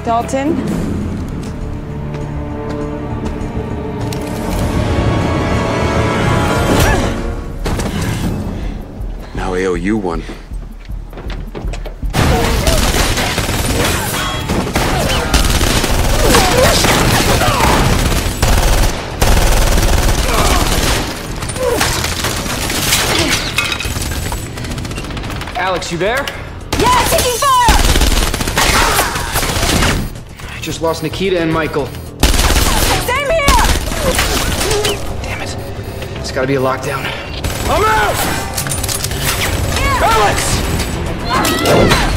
Dalton? Now I owe you one. Alex, you there? Yeah, taking fire! I just lost Nikita and Michael. Same here! Damn it. It's gotta be a lockdown. I'm out! Alex!